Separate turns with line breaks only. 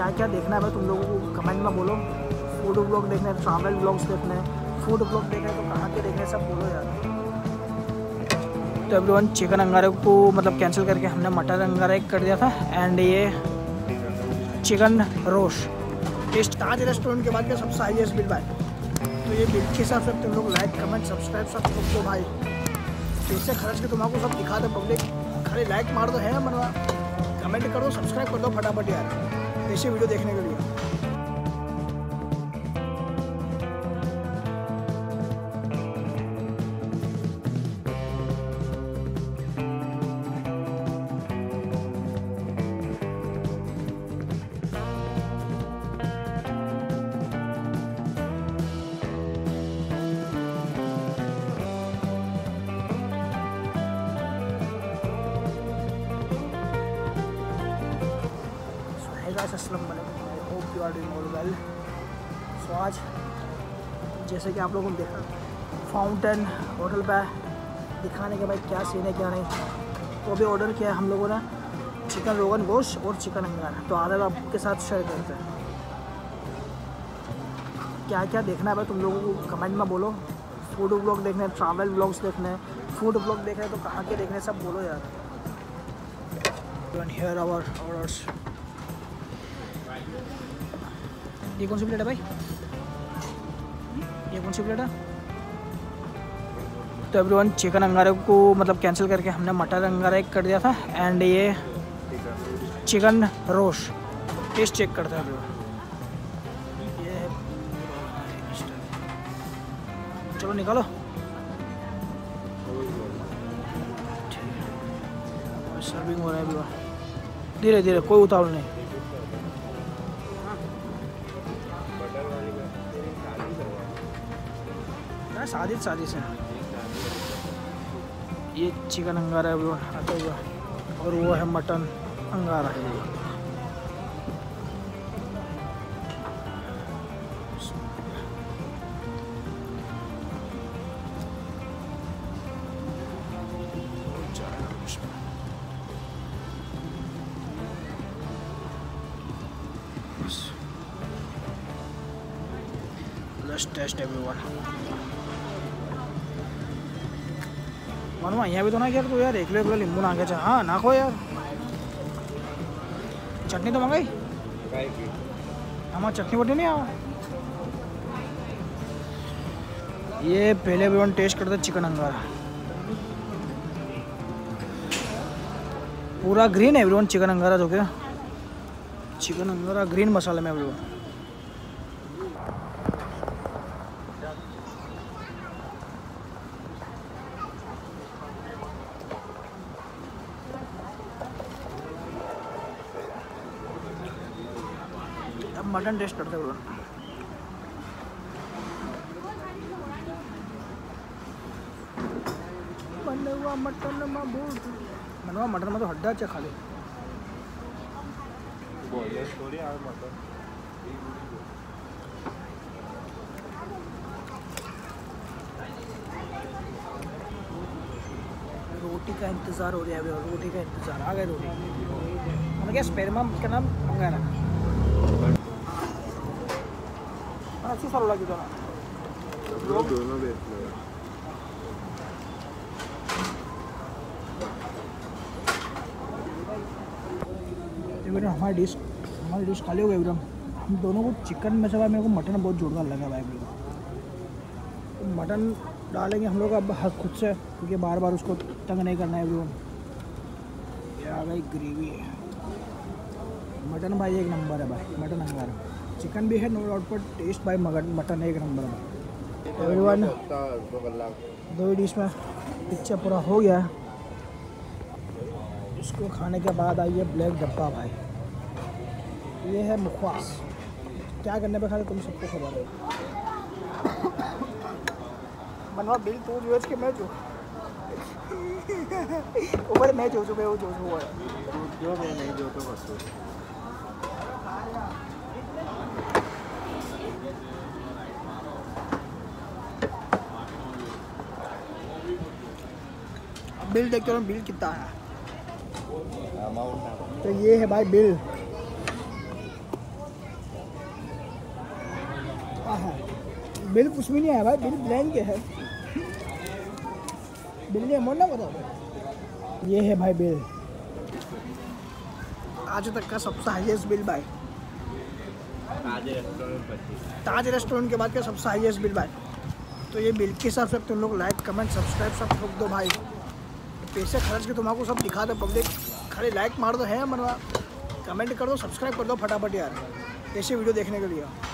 क्या क्या देखना है भाई तुम लोगों को कमेंट में बोलो। फूड ब्लॉग देखना है, ट्रैवल ब्लॉग्स देखना है, फूड ब्लॉग देखना है तो कहाँ के देखना है सब बोलो यार। तो एवरीवन चिकन अंगारे को मतलब कैंसिल करके हमने मटन अंगारा एक कर दिया था एंड ये chicken roast taste Taj restaurant के बाद का सबसे हाईएस्ट बिल भाई। तो ये बिल के हिसाब से तुम लोग लाइक कमेंट सब्सक्राइब सब कुछ दो भाई। पैसे खर्च के तुमको सब दिखा दो पब्लिक, खाली लाइक मार दो है मनवा, कमेंट कर दो, सब्सक्राइब कर दो फटाफट यार ऐसे वीडियो देखने के लिए। अस्सलाम वालेकुम, I hope you are doing all well. So आज जैसे कि आप लोगों ने देखा फाउंटेन होटल पे दिखाने के बाद क्या सीन है क्या नहीं, तो अभी ऑर्डर किया है हम लोगों ने चिकन रोगन गोश्त और चिकन अंगारा। तो आधा आपके साथ शेयर करते हैं क्या क्या देखना है भाई तुम लोगों को कमेंट में बोलो। फूड ब्लॉग देखना है, ट्रैवल ब्लॉग्स देखना है, फूड ब्लॉग देखना है तो कहाँ के देखने सब बोलो यार। Here our orders. ये कौन सी प्लेट है भाई, ये कौन सी प्लेट है? तो एवरीवन चिकन अंगारे को मतलब कैंसिल करके हमने मटन अंगारा एक कर दिया था एंड ये चिकन रोस्ट टेस्ट चेक करते हैं एवरीवन। ये है, चलो निकालो। सर्विंग हो रहा है एवरीवन, धीरे धीरे, कोई उतावल नहीं। शादी से ये चिकन अंगारा है आता हुआ और वो है मटन अंगारा है। Let's test everyone. मनवा यहाँ भी तो ना यार तो यार एक नींबू ना के हाँ नाखो यार। चटनी तो मंगाई हमारा चटनी वटनी नहीं आवा। ये पहले भी टेस्ट करते चिकन अंगारा, पूरा ग्रीन है एवरीवन चिकन अंगारा। जो क्या चिकन अंगारा ग्रीन मसाले में एवरीवन। अब मटन टेस्ट करते हैं मनवा मटन में तो हड्डा चे खाली रोटी का इंतज़ार हो रहा है। रोटी का इंतज़ार आ गए रोटी मतलब क्या स्पेरमा का नाम मंगाया ना अच्छी साल लगी तो ना दोनों हमारी डिश खाली हो गई एकदम। हम दोनों को चिकन में से भाई मेरे को मटन बहुत जोरदार लगा भाई। तो मटन डालेंगे हम लोग अब हद खुद से क्योंकि बार बार उसको तंग नहीं करना है एकदम। ये आ गई ग्रेवी है मटन भाई, एक नंबर है भाई मटन अंगारा। चिकन भी है नो डाउट पर टेस्ट भाई मटन एक नंबर है एवरीवन। दो डिश में पिक्चर पूरा हो गया। इसको खाने के बाद आइए ब्लैक डब्बा भाई, ये है मुखवास। क्या करने पे खाते तुम सबको खबर है। मनवा बिल तू जो के मैं जो ऊपर मैं जो वो जो हुआ जो मैं नहीं जो तो बस बिल देखते हो बिल कितना है। तो ये है भाई बिल बिल कुछ भी नहीं आया भाई, बिल ब्लैंक है। बिल नहीं अमाउंट ना बताओ। ये है भाई बिल, आज तक का सबसे हाईएस्ट बिल भाई। ताज रेस्टोरेंट के बाद का सबसे हाईएस्ट बिल भाई। तो ये बिल के हिसाब से तुम लोग लाइक कमेंट सब्सक्राइब सब ठोक दो भाई। पैसे खर्च के तुम्हारा सब दिखा दो पब्लिक, खाली लाइक मार दो है मनवा, कमेंट कर दो, सब्सक्राइब कर दो फटाफट यार, ऐसे वीडियो देखने के लिए।